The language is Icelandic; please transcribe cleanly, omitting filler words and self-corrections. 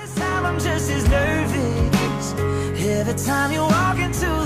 I'm just as nervous every time you walk into